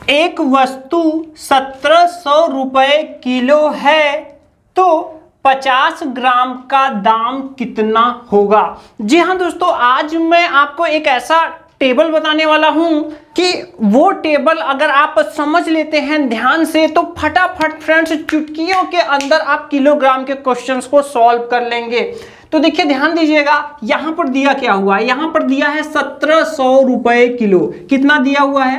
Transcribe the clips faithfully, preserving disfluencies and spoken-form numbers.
एक वस्तु सत्रह सौ रुपये किलो है तो पचास ग्राम का दाम कितना होगा। जी हाँ दोस्तों, आज मैं आपको एक ऐसा टेबल बताने वाला हूं कि वो टेबल अगर आप समझ लेते हैं ध्यान से तो फटाफट फ्रेंड्स चुटकियों के अंदर आप किलोग्राम के क्वेश्चंस को सॉल्व कर लेंगे। तो देखिए ध्यान दीजिएगा, यहां पर दिया क्या हुआ है, यहां पर दिया है सत्रह सौ रुपए किलो। कितना दिया हुआ है,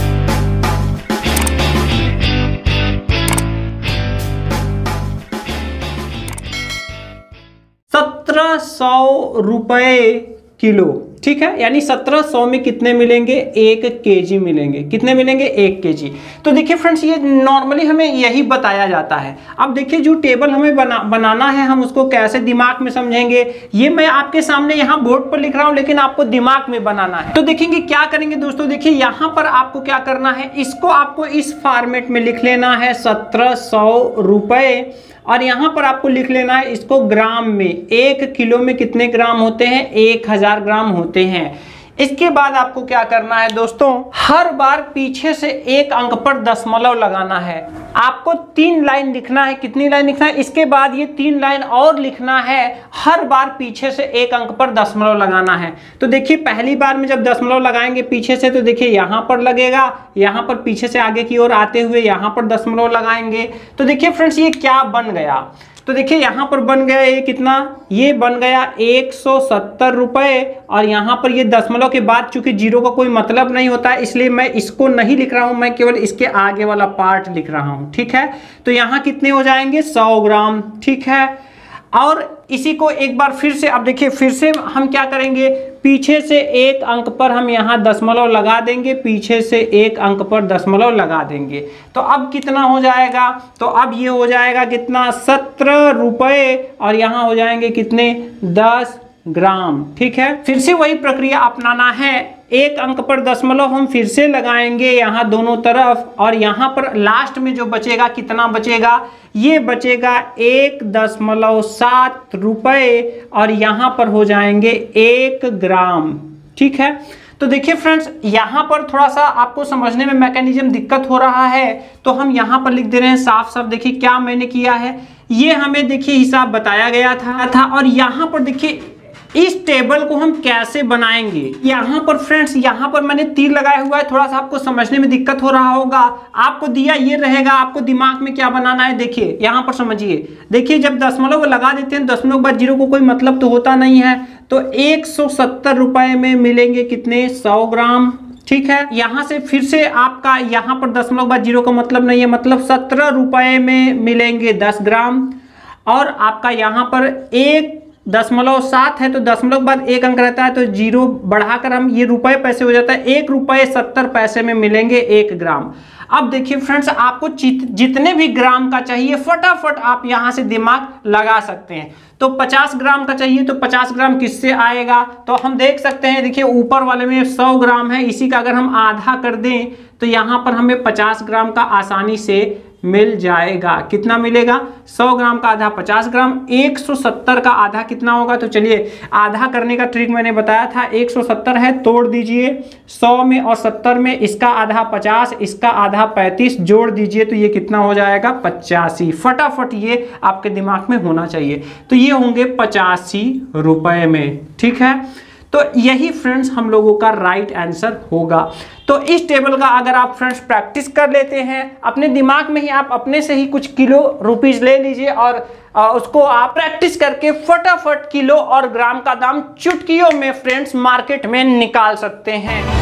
सत्रह सौ रुपए किलो, ठीक है। यानी सत्रह सौ में कितने मिलेंगे, एक केजी मिलेंगे। कितने मिलेंगे, एक केजी। तो देखिए फ्रेंड्स, ये नॉर्मली हमें यही बताया जाता है। अब देखिए जो टेबल हमें बना बनाना है, हम उसको कैसे दिमाग में समझेंगे, ये मैं आपके सामने यहाँ बोर्ड पर लिख रहा हूँ, लेकिन आपको दिमाग में बनाना है। तो देखेंगे क्या करेंगे दोस्तों, देखिए यहाँ पर आपको क्या करना है, इसको आपको इस फॉर्मेट में लिख लेना है सत्रह सौ रुपये, और यहां पर आपको लिख लेना है इसको ग्राम में। एक किलो में कितने ग्राम होते हैं, एक हजार ग्राम होते हैं। इसके बाद आपको क्या करना है दोस्तों, हर बार पीछे से एक अंक पर दशमलव लगाना है। आपको तीन लाइन लिखना है। कितनी लाइन लिखना है, इसके बाद ये तीन लाइन और लिखना है, हर बार पीछे से एक अंक पर दशमलव लगाना है। तो देखिए पहली बार में जब दशमलव लगाएंगे पीछे से, तो देखिए यहाँ पर लगेगा, यहाँ पर पीछे से आगे की ओर आते हुए यहाँ पर दशमलव लगाएंगे। तो देखिए फ्रेंड्स ये क्या बन गया, तो देखिए यहाँ पर बन गया ये कितना, ये बन गया एक सौ सत्तर रुपये, और यहाँ पर ये दशमलव के बाद चूंकि जीरो का कोई मतलब नहीं होता है, इसलिए मैं इसको नहीं लिख रहा हूँ, मैं केवल इसके आगे वाला पार्ट लिख रहा हूँ, ठीक है। तो यहाँ कितने हो जाएंगे, सौ ग्राम, ठीक है। और इसी को एक बार फिर से, अब देखिए फिर से हम क्या करेंगे, पीछे से एक अंक पर हम यहाँ दशमलव लगा देंगे, पीछे से एक अंक पर दशमलव लगा देंगे। तो अब कितना हो जाएगा, तो अब ये हो जाएगा कितना, सत्रह रुपये, और यहाँ हो जाएंगे कितने, दस ग्राम, ठीक है। फिर से वही प्रक्रिया अपनाना है, एक अंक पर दशमलव हम फिर से लगाएंगे यहाँ दोनों तरफ, और यहाँ पर लास्ट में जो बचेगा कितना बचेगा, ये बचेगा एक दशमलव सात रुपये, और यहाँ पर हो जाएंगे एक ग्राम, ठीक है। तो देखिए फ्रेंड्स, यहाँ पर थोड़ा सा आपको समझने में मैकेनिज्म दिक्कत हो रहा है, तो हम यहाँ पर लिख दे रहे हैं साफ साफ। देखिए क्या मैंने किया है, ये हमें देखिए हिसाब बताया गया था, था और यहाँ पर देखिए इस टेबल को हम कैसे बनाएंगे। यहाँ पर फ्रेंड्स, यहाँ पर मैंने तीर लगाया हुआ है, थोड़ा सा आपको समझने में दिक्कत हो रहा होगा। आपको दिया ये रहेगा, आपको दिमाग में क्या बनाना है, देखिए यहाँ पर समझिए। देखिए जब दशमलव लगा देते हैं, दशमलव के बाद जीरो को कोई मतलब तो होता नहीं है, तो एक सौ सत्तर रुपये में मिलेंगे कितने, सौ ग्राम, ठीक है। यहाँ से फिर से आपका यहाँ पर दशमलव के बाद जीरो का मतलब नहीं है, मतलब सत्रह रुपये में मिलेंगे दस ग्राम, और आपका यहाँ पर एक दशमलव सात है, तो दशमलव के बाद एक अंक रहता है, तो जीरो बढ़ाकर हम ये रुपए पैसे हो जाता है, एक रुपये सत्तर पैसे में मिलेंगे एक ग्राम। अब देखिए फ्रेंड्स, आपको जितने भी ग्राम का चाहिए फटाफट आप यहाँ से दिमाग लगा सकते हैं। तो पचास ग्राम का चाहिए तो पचास ग्राम किससे आएगा, तो हम देख सकते हैं, देखिए ऊपर वाले में सौ ग्राम है, इसी का अगर हम आधा कर दें तो यहाँ पर हमें पचास ग्राम का आसानी से मिल जाएगा। कितना मिलेगा, सौ ग्राम का आधा पचास ग्राम, एक सौ सत्तर का आधा कितना होगा, तो चलिए आधा करने का ट्रिक मैंने बताया था, एक सौ सत्तर है, तोड़ दीजिए सौ में और सत्तर में, इसका आधा पचास, इसका आधा पैंतीस, जोड़ दीजिए तो ये कितना हो जाएगा, पचासी। फटाफट ये आपके दिमाग में होना चाहिए, तो ये होंगे पचासी रुपए में, ठीक है। तो यही फ्रेंड्स हम लोगों का राइट आंसर होगा। तो इस टेबल का अगर आप फ्रेंड्स प्रैक्टिस कर लेते हैं, अपने दिमाग में ही आप अपने से ही कुछ किलो रुपीस ले लीजिए, और उसको आप प्रैक्टिस करके फटाफट किलो और ग्राम का दाम चुटकियों में फ्रेंड्स मार्केट में निकाल सकते हैं।